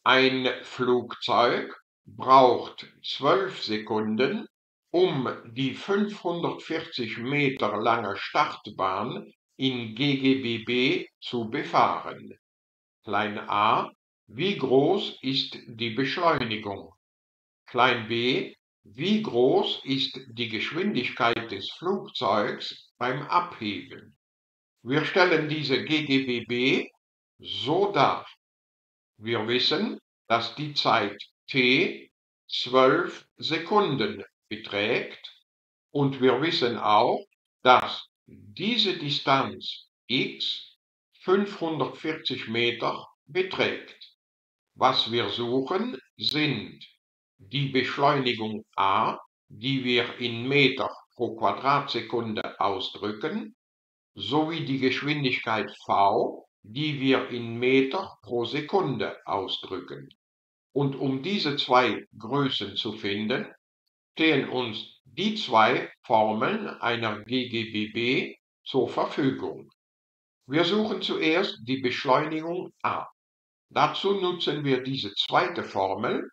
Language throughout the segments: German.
Ein Flugzeug braucht 12 Sekunden, um die 540 Meter lange Startbahn in ggbb zu befahren. Klein a: Wie groß ist die Beschleunigung? Klein b: Wie groß ist die Geschwindigkeit des Flugzeugs beim Abheben? Wir stellen diese ggbb so dar. Wir wissen, dass die Zeit t 12 Sekunden beträgt und wir wissen auch, dass diese Distanz x 540 Meter beträgt. Was wir suchen, sind die Beschleunigung a, die wir in Meter pro Quadratsekunde ausdrücken, sowie die Geschwindigkeit v, die wir in Meter pro Sekunde ausdrücken. Und um diese zwei Größen zu finden, stehen uns die zwei Formeln einer ggbb zur Verfügung. Wir suchen zuerst die Beschleunigung a. Dazu nutzen wir diese zweite Formel,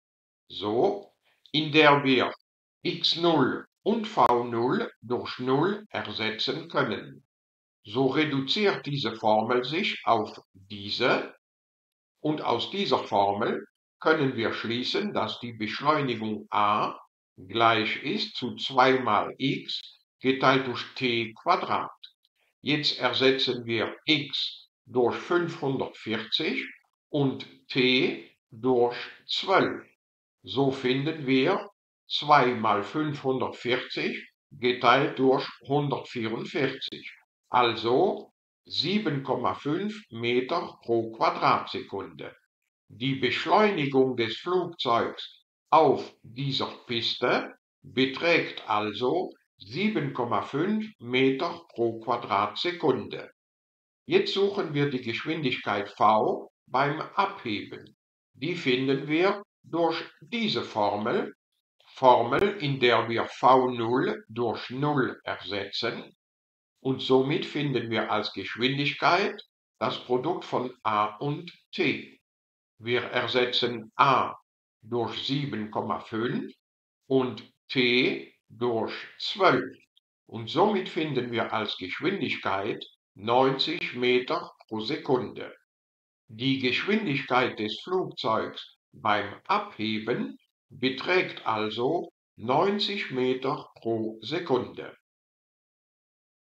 in der wir x0 und v0 durch 0 ersetzen können. So reduziert diese Formel sich auf diese und aus dieser Formel können wir schließen, dass die Beschleunigung a gleich ist zu 2 mal x geteilt durch t Quadrat. Jetzt ersetzen wir x durch 540 und t durch 12. So finden wir 2 mal 540 geteilt durch 144, also 7,5 Meter pro Quadratsekunde. Die Beschleunigung des Flugzeugs auf dieser Piste beträgt also 7,5 Meter pro Quadratsekunde. Jetzt suchen wir die Geschwindigkeit v beim Abheben. Die finden wir durch diese Formel, in der wir v0 durch 0 ersetzen, und somit finden wir als Geschwindigkeit das Produkt von a und t. Wir ersetzen a durch 7,5 und t durch 12 und somit finden wir als Geschwindigkeit 90 Meter pro Sekunde. Die Geschwindigkeit des Flugzeugs beim Abheben beträgt also 90 Meter pro Sekunde.